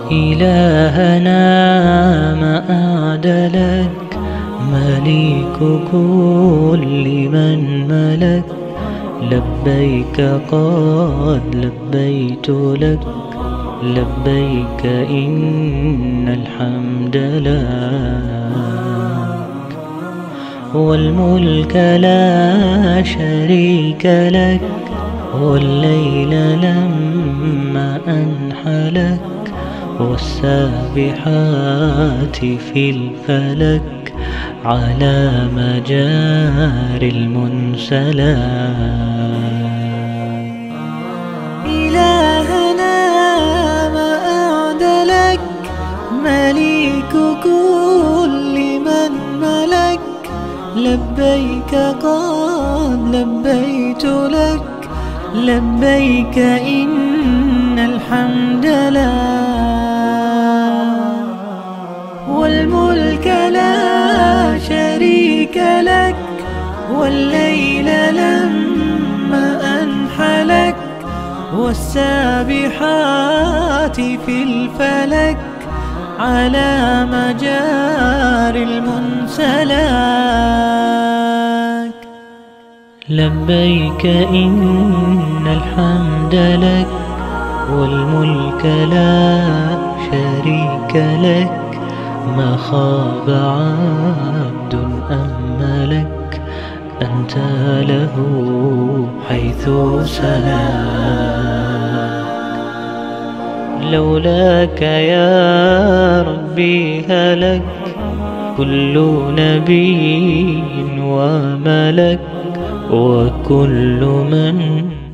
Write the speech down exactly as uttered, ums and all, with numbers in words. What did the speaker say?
إلهنا ما أعدلك، مليك كل من ملك. لبيك قد لبيت لك، لبيك إن الحمد لك، والملك لا شريك لك. والليل لما أنحلك، والسابحات في الفلك، على مجاري المنسلك. إلهنا ما أعدلك، مليك كل من ملك. لبيك قد لبيت لك، لبيك إن الحمد لك، والملك لا شريك لك. والليل لما أنحلك، والسابحات في الفلك، على مجاري المنسلك. لبيك إن الحمد لك، والملك لا شريك لك. ما خاب عبد أملك، أنت له حيث سلك. لولاك يا ربي هلك كل نبي وملك، وكل من